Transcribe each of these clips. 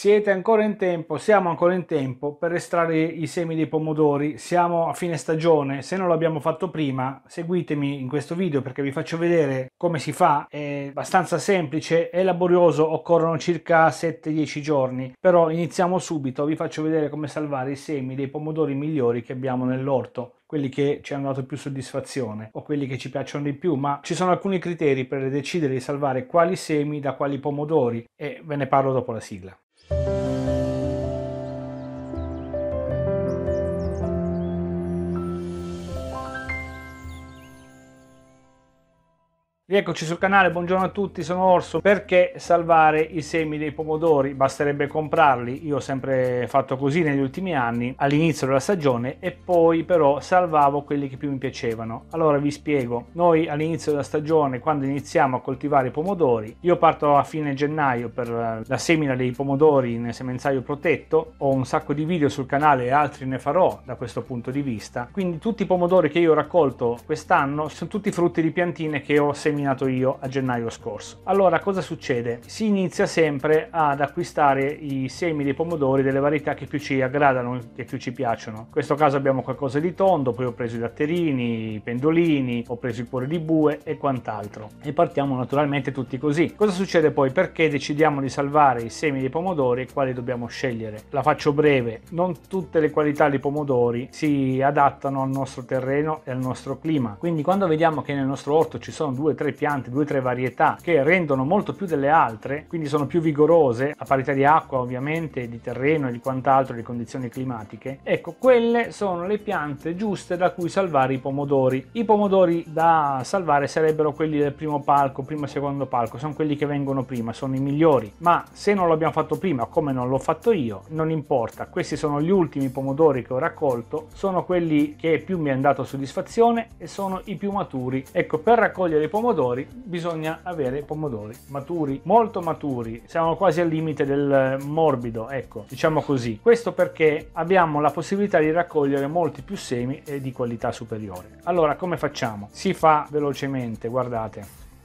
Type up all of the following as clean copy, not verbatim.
Siete ancora in tempo, siamo ancora in tempo per estrarre i semi dei pomodori. Siamo a fine stagione, se non l'abbiamo fatto prima, seguitemi in questo video perché vi faccio vedere come si fa. È abbastanza semplice, è laborioso, occorrono circa 7-10 giorni, però iniziamo subito. Vi faccio vedere come salvare i semi dei pomodori migliori che abbiamo nell'orto, quelli che ci hanno dato più soddisfazione o quelli che ci piacciono di più, ma ci sono alcuni criteri per decidere di salvare quali semi da quali pomodori e ve ne parlo dopo la sigla. Rieccoci sul canale, buongiorno a tutti, sono Orso. Perché salvare i semi dei pomodori? Basterebbe comprarli, io ho sempre fatto così negli ultimi anni, all'inizio della stagione, e poi però salvavo quelli che più mi piacevano. Allora vi spiego, noi all'inizio della stagione, quando iniziamo a coltivare i pomodori, io parto a fine gennaio per la semina dei pomodori nel semenzaio protetto, ho un sacco di video sul canale e altri ne farò da questo punto di vista, quindi tutti i pomodori che io ho raccolto quest'anno sono tutti frutti di piantine che ho seminato io a gennaio scorso. Allora cosa succede? Si inizia sempre ad acquistare i semi dei pomodori delle varietà che più ci aggradano, che più ci piacciono. In questo caso abbiamo qualcosa di tondo, poi ho preso i datterini, i pendolini, ho preso il cuore di bue e quant'altro, e partiamo naturalmente tutti così. Cosa succede poi? Perché decidiamo di salvare i semi dei pomodori e quali dobbiamo scegliere? La faccio breve: non tutte le qualità di pomodori si adattano al nostro terreno e al nostro clima, quindi quando vediamo che nel nostro orto ci sono 2-3 piante, 2-3 varietà che rendono molto più delle altre, quindi sono più vigorose a parità di acqua, ovviamente, di terreno e di quant'altro, di condizioni climatiche, ecco, quelle sono le piante giuste da cui salvare i pomodori. I pomodori da salvare sarebbero quelli del primo palco, primo e secondo palco, sono quelli che vengono prima, sono i migliori, ma se non l'abbiamo fatto prima, come non l'ho fatto io, non importa, questi sono gli ultimi pomodori che ho raccolto, sono quelli che più mi hanno dato soddisfazione e sono i più maturi. Ecco, per raccogliere i pomodori bisogna avere pomodori maturi, molto maturi, siamo quasi al limite del morbido, ecco, diciamo così. Questo perché abbiamo la possibilità di raccogliere molti più semi e di qualità superiore. Allora come facciamo? Si fa velocemente, guardate,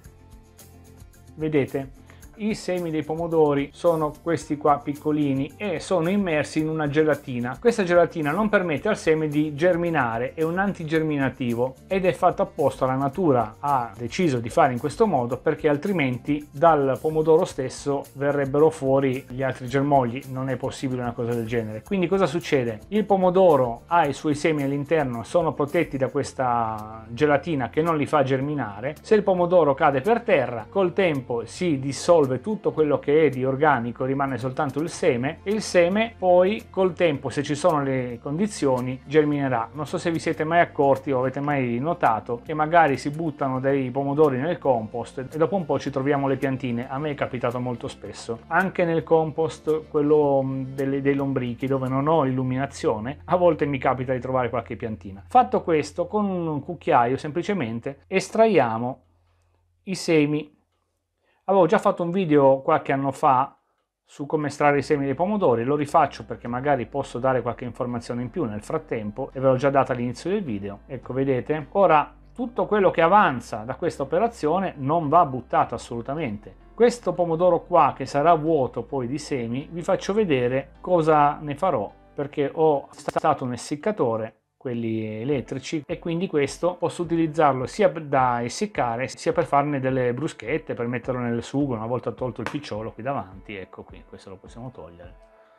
vedete? I semi dei pomodori sono questi qua piccolini e sono immersi in una gelatina. Questa gelatina non permette al seme di germinare, è un antigerminativo ed è fatto apposta. La natura ha deciso di fare in questo modo perché altrimenti dal pomodoro stesso verrebbero fuori gli altri germogli. Non è possibile una cosa del genere. Quindi cosa succede? Il pomodoro ha i suoi semi all'interno, sono protetti da questa gelatina che non li fa germinare. Se il pomodoro cade per terra, col tempo si dissolve tutto quello che è di organico, rimane soltanto il seme, e il seme poi col tempo, se ci sono le condizioni, germinerà. Non so se vi siete mai accorti o avete mai notato che magari si buttano dei pomodori nel compost e dopo un po' ci troviamo le piantine. A me è capitato molto spesso, anche nel compost, quello dei lombrichi, dove non ho illuminazione, a volte mi capita di trovare qualche piantina. Fatto questo, con un cucchiaio semplicemente estraiamo i semi. Avevo già fatto un video qualche anno fa su come estrarre i semi dei pomodori, lo rifaccio perché magari posso dare qualche informazione in più nel frattempo e ve l'ho già data all'inizio del video. Ecco, vedete? Ora, tutto quello che avanza da questa operazione non va buttato assolutamente. Questo pomodoro qua, che sarà vuoto poi di semi, vi faccio vedere cosa ne farò, perché ho stato un essiccatore, quelli elettrici, e quindi questo posso utilizzarlo sia da essiccare sia per farne delle bruschette, per metterlo nel sugo. Una volta tolto il picciolo qui davanti, ecco qui, questo lo possiamo togliere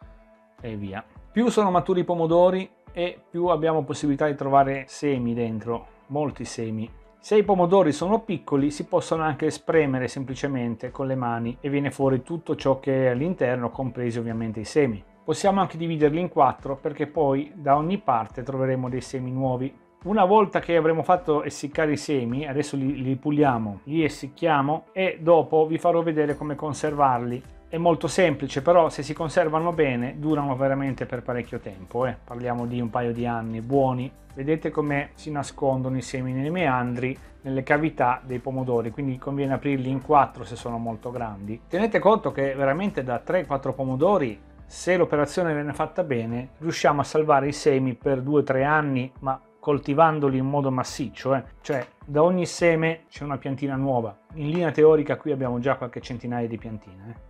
e via. Più sono maturi i pomodori e più abbiamo possibilità di trovare semi dentro, molti semi. Se i pomodori sono piccoli si possono anche spremere semplicemente con le mani e viene fuori tutto ciò che è all'interno, compresi ovviamente i semi. Possiamo anche dividerli in 4 perché poi da ogni parte troveremo dei semi nuovi. Una volta che avremo fatto essiccare i semi, adesso li puliamo, li essicchiamo e dopo vi farò vedere come conservarli. È molto semplice, però se si conservano bene durano veramente per parecchio tempo. Parliamo di un paio di anni buoni. Vedete come si nascondono i semi nei meandri, nelle cavità dei pomodori, quindi conviene aprirli in 4 se sono molto grandi. Tenete conto che veramente da 3-4 pomodori, se l'operazione viene fatta bene, riusciamo a salvare i semi per 2-3 anni, ma coltivandoli in modo massiccio, cioè da ogni seme c'è una piantina nuova. In linea teorica qui abbiamo già qualche centinaia di piantine.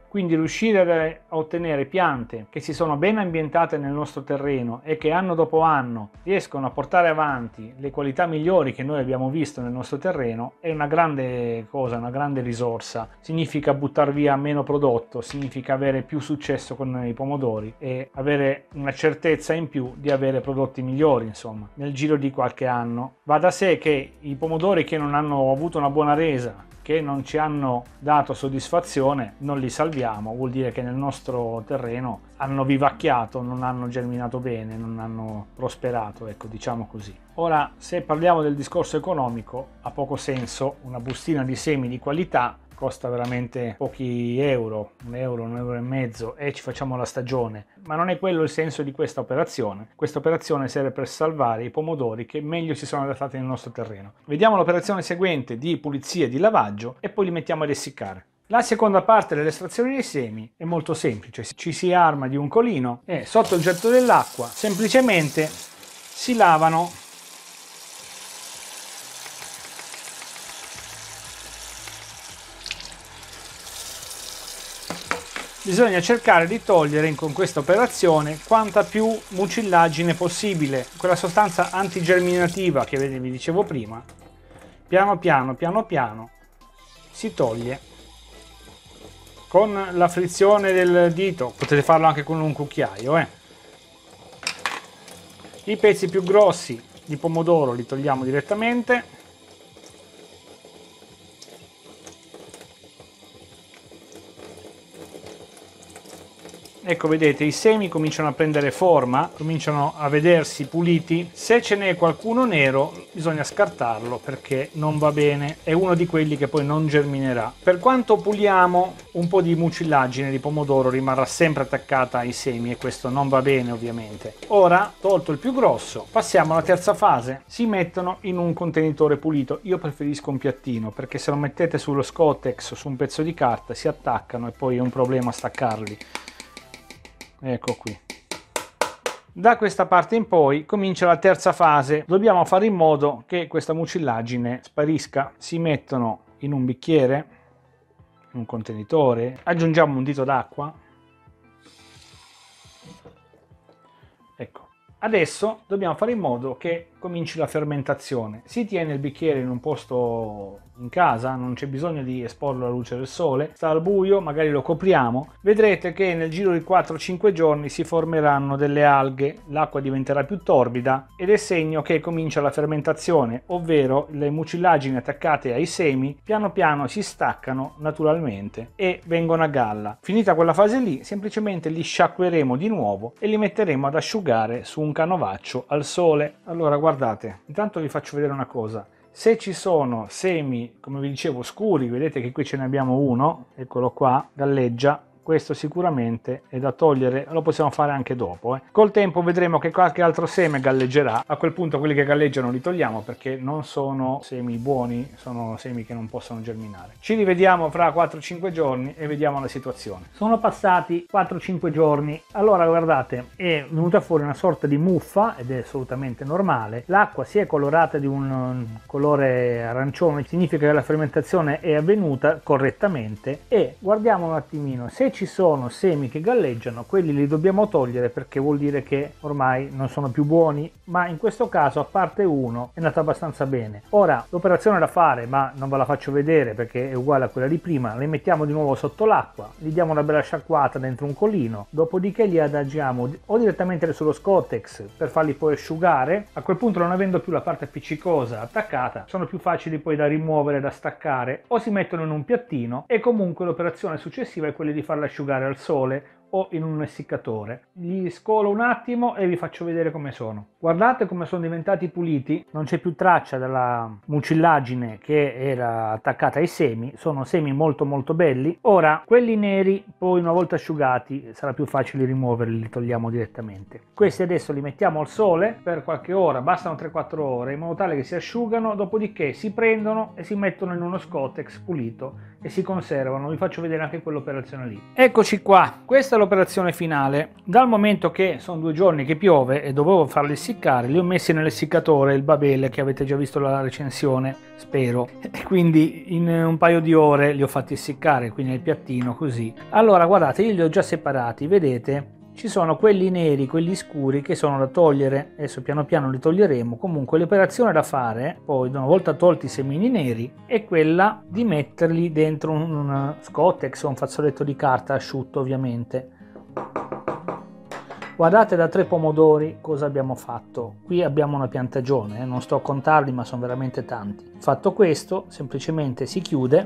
Quindi riuscire a ottenere piante che si sono ben ambientate nel nostro terreno e che anno dopo anno riescono a portare avanti le qualità migliori che noi abbiamo visto nel nostro terreno è una grande cosa, una grande risorsa. Significa buttare via meno prodotto, significa avere più successo con i pomodori e avere una certezza in più di avere prodotti migliori, insomma, nel giro di qualche anno. Va da sé che i pomodori che non hanno avuto una buona resa, che non ci hanno dato soddisfazione, non li salviamo, vuol dire che nel nostro terreno hanno vivacchiato, non hanno germinato bene, non hanno prosperato, ecco, diciamo così. Ora, se parliamo del discorso economico, ha poco senso una bustina di semi di qualità costa veramente pochi euro, un euro e mezzo, e ci facciamo la stagione. Ma non è quello il senso di questa operazione. Questa operazione serve per salvare i pomodori che meglio si sono adattati nel nostro terreno. Vediamo l'operazione seguente di pulizia e di lavaggio e poi li mettiamo ad essiccare. La seconda parte dell'estrazione dei semi è molto semplice. Ci si arma di un colino e sotto il getto dell'acqua semplicemente si lavano . Bisogna cercare di togliere con questa operazione quanta più mucillagine possibile, quella sostanza antigerminativa che vi dicevo prima. Piano piano si toglie con la frizione del dito, potete farlo anche con un cucchiaio. I pezzi più grossi di pomodoro li togliamo direttamente. Ecco, vedete, i semi cominciano a prendere forma, cominciano a vedersi puliti. Se ce n'è qualcuno nero bisogna scartarlo perché non va bene, è uno di quelli che poi non germinerà. Per quanto puliamo, un po' di mucillagine di pomodoro rimarrà sempre attaccata ai semi e questo non va bene ovviamente. Ora, tolto il più grosso, passiamo alla terza fase. Si mettono in un contenitore pulito. Io preferisco un piattino perché se lo mettete sullo Scottex o su un pezzo di carta si attaccano e poi è un problema staccarli. Ecco qui. Da questa parte in poi comincia la terza fase. Dobbiamo fare in modo che questa mucillagine sparisca. Si mettono in un bicchiere, in un contenitore, aggiungiamo un dito d'acqua. Ecco. Adesso dobbiamo fare in modo che cominci la fermentazione. Si tiene il bicchiere in un posto in casa, non c'è bisogno di esporlo alla luce del sole, sta al buio, magari lo copriamo. Vedrete che nel giro di 4-5 giorni si formeranno delle alghe, l'acqua diventerà più torbida ed è segno che comincia la fermentazione, ovvero le mucillagini attaccate ai semi piano piano si staccano naturalmente e vengono a galla. Finita quella fase lì, semplicemente li sciacqueremo di nuovo e li metteremo ad asciugare su un canovaccio al sole. Allora guardate, intanto vi faccio vedere una cosa. Se ci sono semi, come vi dicevo, scuri, vedete che qui ce ne abbiamo uno, eccolo qua, galleggia, questo sicuramente è da togliere, lo possiamo fare anche dopo. Col tempo vedremo che qualche altro seme galleggerà, a quel punto quelli che galleggiano li togliamo perché non sono semi buoni, sono semi che non possono germinare. Ci rivediamo fra 4-5 giorni e vediamo la situazione. Sono passati 4-5 giorni, allora guardate, è venuta fuori una sorta di muffa ed è assolutamente normale, l'acqua si è colorata di un colore arancione, significa che la fermentazione è avvenuta correttamente e guardiamo un attimino, se ci sono semi che galleggiano, quelli li dobbiamo togliere perché vuol dire che ormai non sono più buoni, ma in questo caso a parte uno è andata abbastanza bene. Ora l'operazione da fare, ma non ve la faccio vedere perché è uguale a quella di prima, le mettiamo di nuovo sotto l'acqua, gli diamo una bella sciacquata dentro un colino, dopodiché li adagiamo o direttamente sullo Scottex per farli poi asciugare. A quel punto, non avendo più la parte appiccicosa attaccata, sono più facili poi da rimuovere, da staccare, o si mettono in un piattino e comunque l'operazione successiva è quella di farla asciugare al sole o in un essiccatore. Li scolo un attimo e vi faccio vedere come sono. Guardate come sono diventati puliti, non c'è più traccia della mucillagine che era attaccata ai semi, sono semi molto molto belli. Ora quelli neri poi una volta asciugati sarà più facile rimuoverli, li togliamo direttamente. Questi adesso li mettiamo al sole per qualche ora, bastano 3-4 ore in modo tale che si asciugano, dopodiché si prendono e si mettono in uno Scottex pulito e si conservano. Vi faccio vedere anche quell'operazione lì. Eccoci qua, questa è l'operazione finale. Dal momento che sono 2 giorni che piove e dovevo farli essiccare, li ho messi nell'essiccatore, il Babele, che avete già visto la recensione, spero, e quindi in un paio di ore li ho fatti essiccare qui nel piattino così. Allora guardate, io li ho già separati, vedete? Ci sono quelli neri, quelli scuri che sono da togliere, adesso piano piano li toglieremo. Comunque l'operazione da fare, poi una volta tolti i semini neri, è quella di metterli dentro un Scottex o un fazzoletto di carta asciutto ovviamente. Guardate da 3 pomodori cosa abbiamo fatto. Qui abbiamo una piantagione, non sto a contarli ma sono veramente tanti. Fatto questo, semplicemente si chiude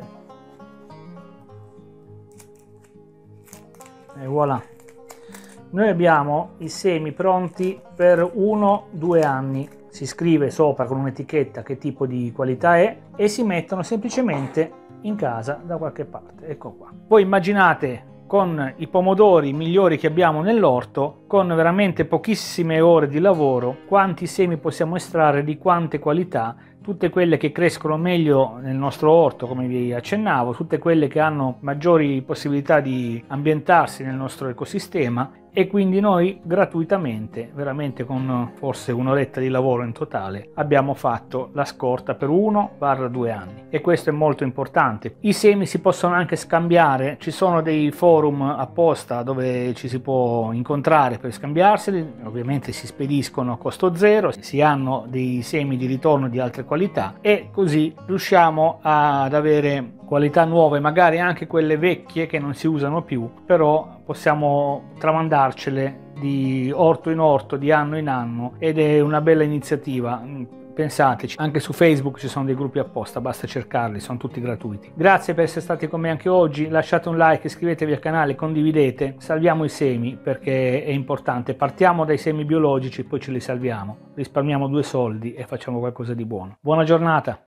e voilà. Noi abbiamo i semi pronti per 1-2 anni, si scrive sopra con un'etichetta che tipo di qualità è e si mettono semplicemente in casa da qualche parte, ecco qua. Voi immaginate con i pomodori migliori che abbiamo nell'orto, con veramente pochissime ore di lavoro, quanti semi possiamo estrarre di quante qualità, tutte quelle che crescono meglio nel nostro orto, come vi accennavo, tutte quelle che hanno maggiori possibilità di ambientarsi nel nostro ecosistema e quindi noi gratuitamente, veramente con forse un'oretta di lavoro in totale, abbiamo fatto la scorta per 1-2 anni e questo è molto importante. I semi si possono anche scambiare, ci sono dei forum apposta dove ci si può incontrare per scambiarseli, ovviamente si spediscono a costo zero, si hanno dei semi di ritorno di altre qualità e così riusciamo ad avere qualità nuove, magari anche quelle vecchie che non si usano più, però possiamo tramandarcele di orto in orto, di anno in anno ed è una bella iniziativa. Pensateci, anche su Facebook ci sono dei gruppi apposta, basta cercarli, sono tutti gratuiti. Grazie per essere stati con me anche oggi, lasciate un like, iscrivetevi al canale, condividete, salviamo i semi perché è importante, partiamo dai semi biologici, poi ce li salviamo, risparmiamo 2 soldi e facciamo qualcosa di buono. Buona giornata!